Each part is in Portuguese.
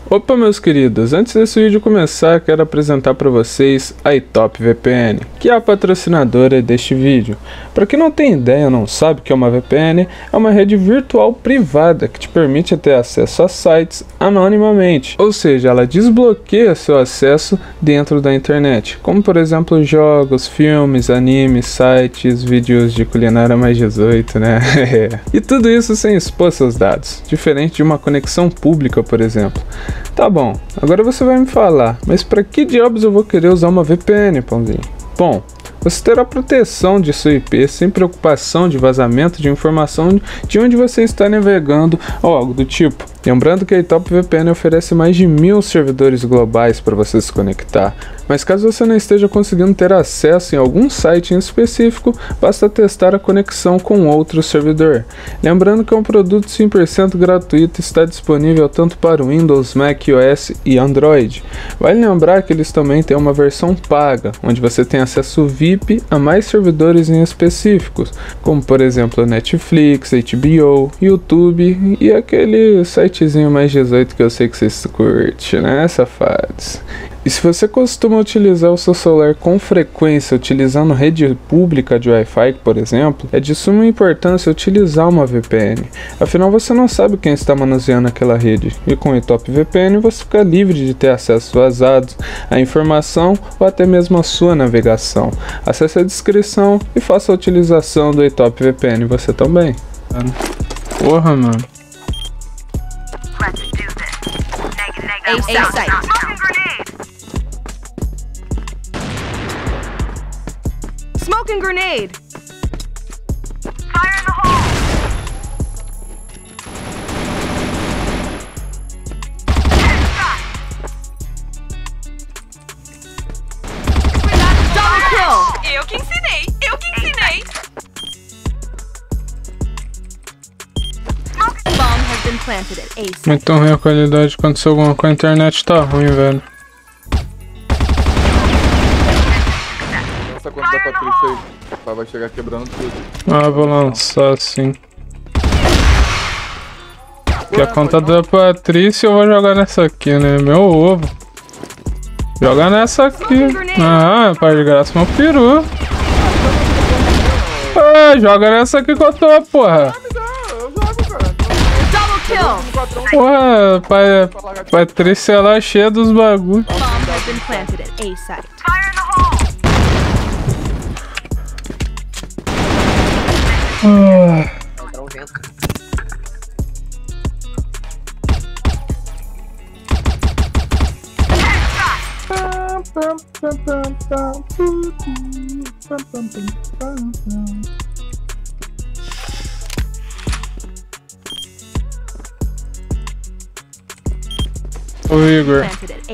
Opa, meus queridos, antes desse vídeo começar, quero apresentar para vocês a Itop VPN, que é a patrocinadora deste vídeo. Para quem não tem ideia ou não sabe o que é uma VPN, é uma rede virtual privada que te permite ter acesso a sites anonimamente, ou seja, ela desbloqueia seu acesso dentro da internet, como por exemplo jogos, filmes, animes, sites, vídeos de culinária mais 18, né? E tudo isso sem expor seus dados, diferente de uma conexão pública, por exemplo. Tá bom, agora você vai me falar, mas para que diabos eu vou querer usar uma VPN, pãozinho? Bom, você terá proteção de sua IP sem preocupação de vazamento de informação de onde você está navegando ou algo do tipo. Lembrando que a Itop VPN oferece mais de 1000 servidores globais para você se conectar, mas caso você não esteja conseguindo ter acesso em algum site em específico, basta testar a conexão com outro servidor. Lembrando que é um produto 100% gratuito e está disponível tanto para Windows, Mac OS e Android. Vale lembrar que eles também têm uma versão paga, onde você tem acesso VIP a mais servidores em específicos, como por exemplo Netflix, HBO, YouTube e aquele sitezinho mais 18 que eu sei que vocês curtem, né, safados? E se você costuma utilizar o seu celular com frequência utilizando rede pública de Wi-Fi, por exemplo, é de suma importância utilizar uma VPN. Afinal, você não sabe quem está manuseando aquela rede. E com o Itop VPN você fica livre de ter acesso vazados à informação ou até mesmo à sua navegação. Acesse a descrição e faça a utilização do Itop VPN você também. Porra, mano. Smoking grenade! Fire in the hole! Double kill! Eu que ensinei! Eu que ensinei! Bomb has been planted at A. Muito ruim a qualidade, aconteceu alguma coisa, a internet tá ruim, velho. Essa conta da Patrícia aí, o pai vai chegar quebrando tudo. Ah, vou lançar sim. Que a conta da Patrícia eu vou jogar nessa aqui, né? Meu ovo. Joga nessa aqui. Ah, pai de graça, meu peru. Ah, joga nessa aqui com a tua, porra. Porra, Patrícia lá cheia dos bagulho. O Igor.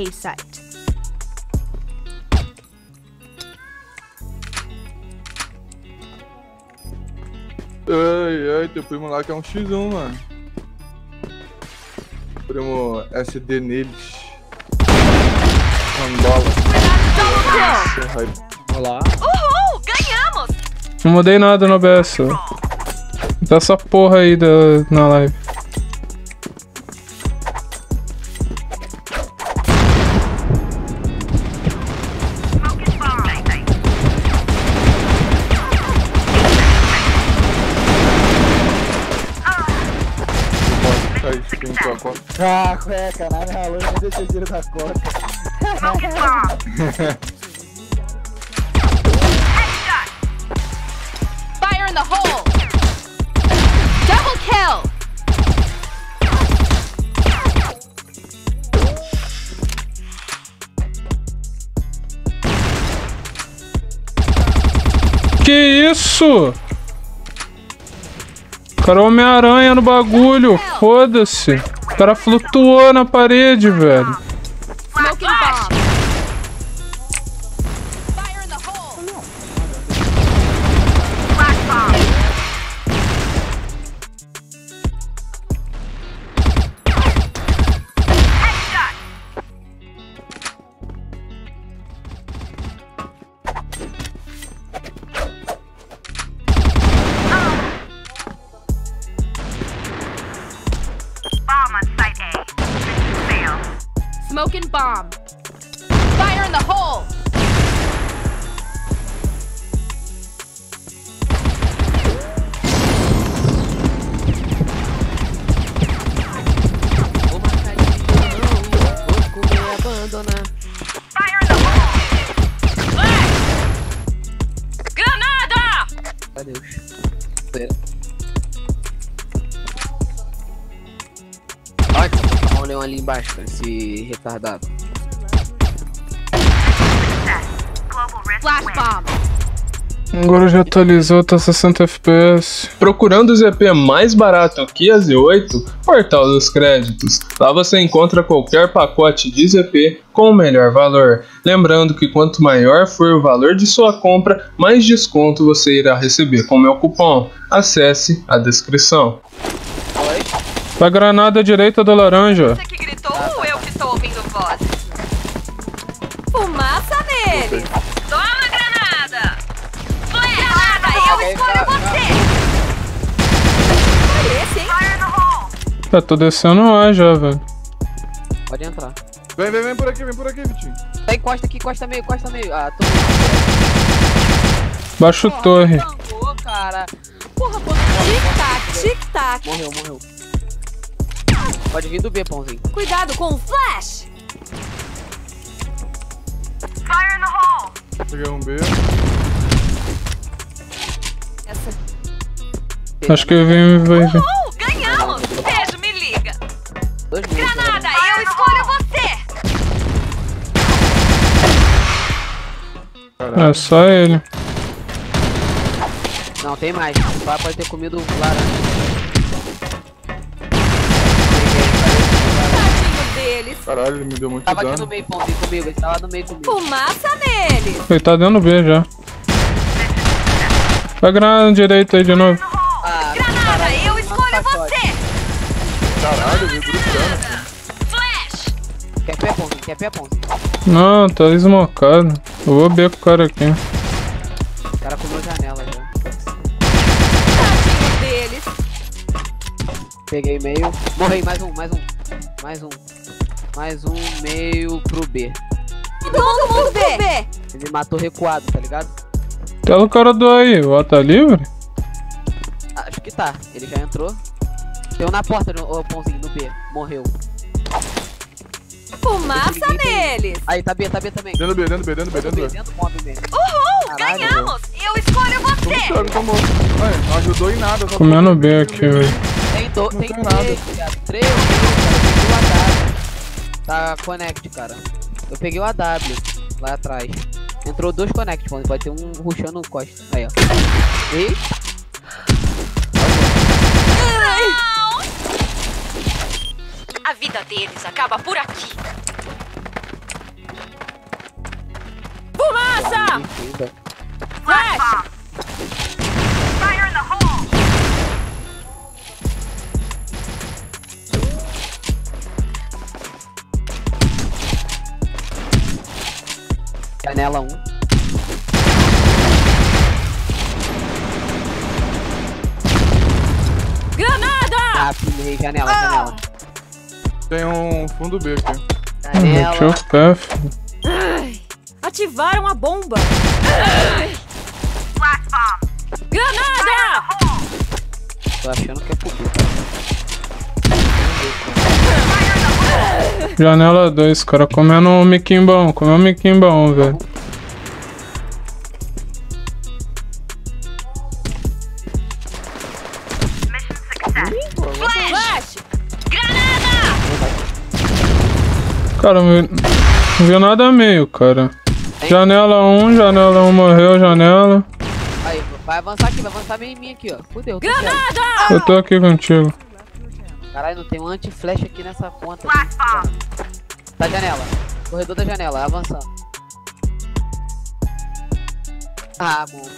Ai, teu primo lá que é um X1, mano. Primo SD neles. Angola. Olá. Uhul! Ganhamos! Não mudei nada no OBS. Dá essa porra aí na live. Ah, cueca, na minha luz, não deixa tiro da coca. Fire in the hole! Double kill! Que isso? Cara, Homem-Aranha no bagulho, foda-se. O cara flutuou na parede, velho. Smoking bomb! Fire in the hole! Black bomb! Headshot! Bomb on site A. Mission failed. Smoking bomb. Fire in the hole. Vou matar ele, não. Vou comer e abandonar. Fire in the hole. Flash. Granada! Adeus. Olha, tá um leão ali embaixo, cara, esse retardado. Flash bomb. Agora já atualizou, tá 60 FPS. Procurando o ZP mais barato que a Z8? Portal dos Créditos. Lá você encontra qualquer pacote de ZP com o melhor valor. Lembrando que quanto maior for o valor de sua compra, mais desconto você irá receber com meu cupom. Acesse a descrição. Vai granada à direita do laranja. Você que gritou ou eu que estou ouvindo voz? Fumaça nele! Toma granada! Granada, eu escolho você! Parece, hein? Fire no hole! Eu tô descendo A já, velho. Pode entrar. Vem por aqui, Vitinho. Tá, encosta aqui, encosta meio. Ah, tô... Baixo torre. Porra, cara. Porra, pô. Tic-tac, tic-tac. Morreu. Pode vir do B, pãozinho. Cuidado com o flash! Fire no hole! Peguei um B. Essa. Acho que vai vir. Ganhamos! Beijo, me liga! 2 minutos. Granada, eu escolho você! É só ele. Não, tem mais. O pai pode ter comido laranja. Tadinho deles! Caralho, ele me deu muito Tava aqui dano. no meio, pãozinho, comigo. Ele tava no meio comigo. Fumaça neles! Ele tá dando B já. Vai granada à direita aí de novo. Ah, Granada, caralho, eu um escolho pacote. você! Caralho, me gritando. Flash! Quer pé, pãozinho? Não, tá esmocado. Eu vou B com o cara aqui. O cara comeu janela já. Tadinho deles! Peguei meio. Morri, mais um. Mais um meio pro B. Todo mundo B! Ele matou recuado, tá ligado? Tela o cara do aí. O A tá livre? Acho que tá. Ele já entrou. Tem um na porta, o pãozinho, no B. Morreu. Fumaça neles! Aí, tá B também. Dentro do B. Dentro do mob mesmo. Uhul! Caralho, Ganhamos! Eu escolho você! Thiago tomou. Ai, não ajudou em nada. só Comendo tomou B aqui, tiro. velho. Tem tem nada. 3, viado. 3, cara. Eu peguei o AW. Tá connect, cara. Eu peguei o AW lá atrás. Entrou 2 connect, mano. Pode ter um rushando o costa. Aí, ó. E... A vida deles acaba por aqui. Fumaça! Flash! Fire in the hole! Janela 1. Granada! Ah, pilhei. Janela. Tem um fundo B aqui. Janela. Meti o pé, filho. Ai, ativaram a bomba! Granada! Tô achando que é público. Janela 2, cara comendo um miquimbão. Comeu um miquimbão, velho. Flash! Granada! Cara, não viu nada meio, cara. Janela 1 morreu, janela. Aí, vai avançar aqui, vai avançar meio em mim aqui, ó. Fudeu, tô quieto. Granada! Eu tô aqui contigo. Caralho, não tem um anti-flash aqui nessa ponta. Tá janela. Corredor da janela, avançando. Ah, mano.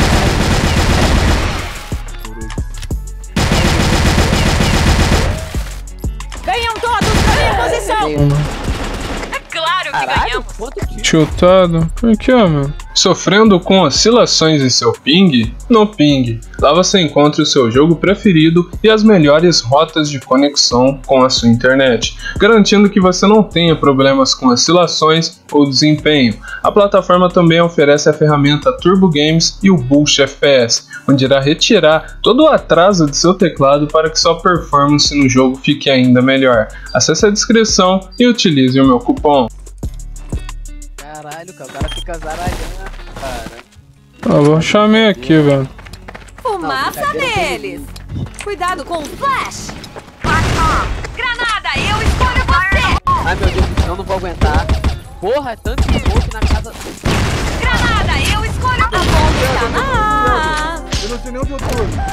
Venham todos pra minha posição! Meio. É claro que Caralho, ganhamos! quanto tiro. Tiltado. Por que, mano? Sofrendo com oscilações em seu ping? No Ping. Lá você encontra o seu jogo preferido e as melhores rotas de conexão com a sua internet, garantindo que você não tenha problemas com oscilações ou desempenho. A plataforma também oferece a ferramenta Turbo Games e o Boost FPS, onde irá retirar todo o atraso de seu teclado para que sua performance no jogo fique ainda melhor. Acesse a descrição e utilize o meu cupom. Caralho, cara, o cara fica zaralhando, cara. Eu vou chamar aqui, velho. Fumaça neles! Cuidado com o flash! Granada, eu escolho você! Ai meu Deus, eu não vou aguentar. Porra, é tanto smoke na casa. Granada, eu escolho você! A bomba está na ar! Eu não sei nem onde eu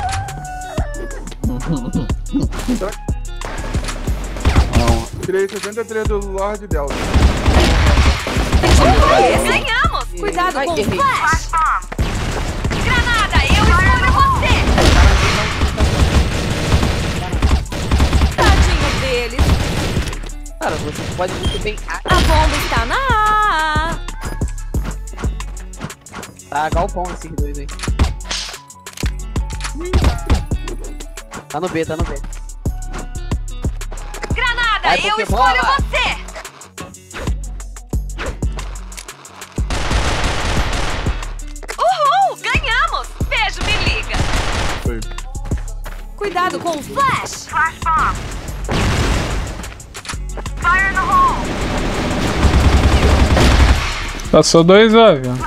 tô. Tirei 73 do Lord Delta. Ganhamos! Cuidado com o flash! Granada, eu escolho você! Tadinho deles! Cara, você pode muito bem. A bomba está na ar! Tá galpão esses dois aí. Tá no B, tá no B. Granada, Vai, eu Pokébola. escolho você! Uhul! Ganhamos! Beijo, me liga! Foi. Cuidado com o flash! Flash bomb! Fire in the hole! Passou 2 A, velho.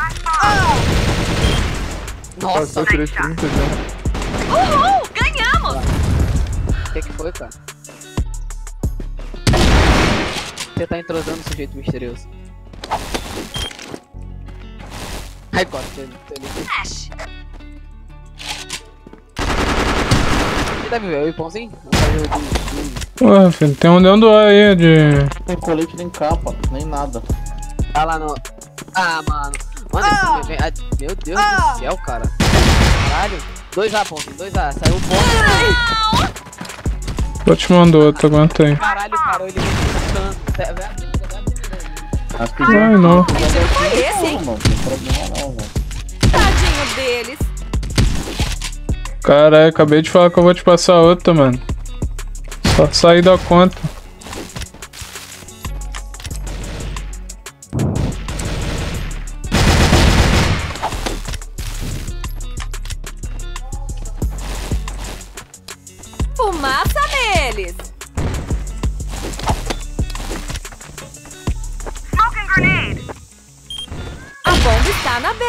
Nossa, Eu tirei 30 já. Uhul! Ganhamos! o que foi, cara? Você tá entrosando o sujeito misterioso. Ai, gosto dele. Flash! Você deve ver o Ipãozinho? Vamos fazer o Porra, filho, tem um dentro do A aí de... Não tem colete nem capa, nem nada. Tá lá no... Ah, mano. Mano, esse vem... Ah, meu Deus do céu, cara. Caralho. 2A, Pãozinho. 2A. Saiu o ponto. Vou te mandar outro, aguenta aí. Caralho, cara. Ele vem ficando. Acho que Ai, não. Esse não foi esse, hein? não, não tem problema não, velho. Tadinho deles! Caralho, acabei de falar que eu vou te passar outra, mano. Só sair da conta. Fumaça neles! Smoking grenade! A bomba está na B!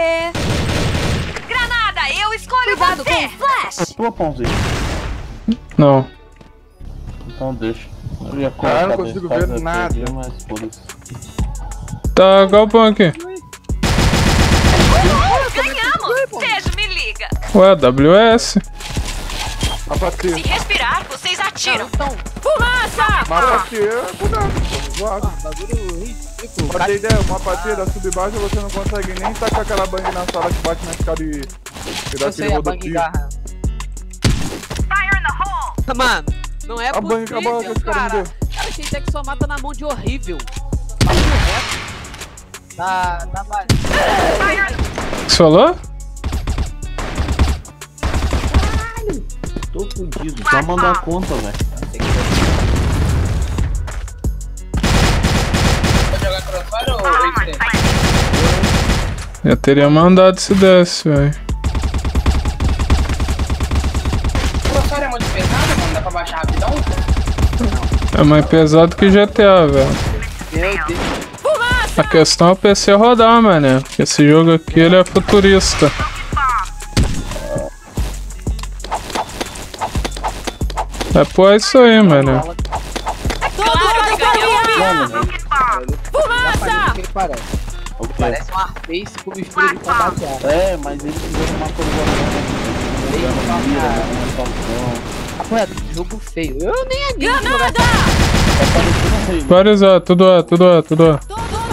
Granada, eu escolho Cuidado você! com o flash! Tua pãozinho. Não. Então deixa. Eu ia Cara, eu não colocar consigo dois ver caras nada. aqui, mas foda-se. Tá galpão aqui. Uhul, ganhamos! Beijo, me liga! Ué, WS. Mapa T. Se respirar, vocês atiram! Então, Fumaça! Mapa T é cuidado, zoado. bagulho ridículo. Pra ter ideia, o mapa T da sub-baixa você não consegue nem tacar aquela bang na sala que bate na escada e dá Eu aquele sei, a bang rodopio. garra. Fire in the hole! Mano, não é A bang acabou que possível, esse cara me cara. deu. Cara, achei até que sua mata na mão de horrível. Bagulho reto. Tá vazio. O que você falou? Tô fudido, só mandar a conta, velho. Já teria mandado se desse, velho. Crossfire é muito pesado, mano? Dá pra baixar rapidão? É mais pesado que GTA, velho. Meu Deus. A questão é o PC rodar, mano. Esse jogo aqui, ele é futurista. É pô, é isso aí, mano. Fumaça! Que ele parece. O quê? Parece um Arface com mistura de combate ar. É, mas eles fizeram uma coisa. Ué, jogo feio. Eu nem animo de jogar. Vários A, tudo A, tudo A, tudo A.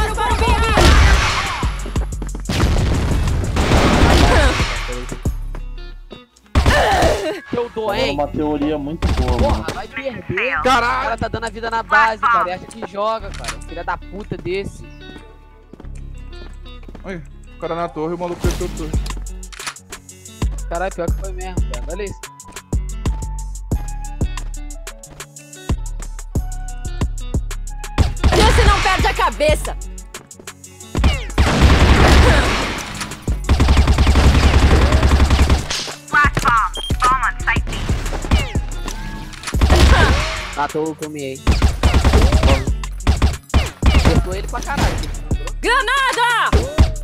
Eu dou, Agora hein? uma teoria muito boa, mano. Porra, vai perder. O cara tá dando a vida na base, cara. E acha que joga, cara. Filha da puta desse. Oi. O cara na torre e o maluco fechou tudo. Caralho, pior que foi mesmo, velho. Olha isso. Você não perde a cabeça! Matou o que eu miei. Acertou ele pra caralho. Granada!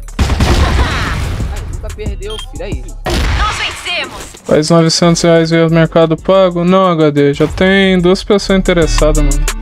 Ai, nunca perdeu, filho. Aí. Nós vencemos! Faz R$900 via Mercado Pago? Não, HD, já tem 2 pessoas interessadas, mano.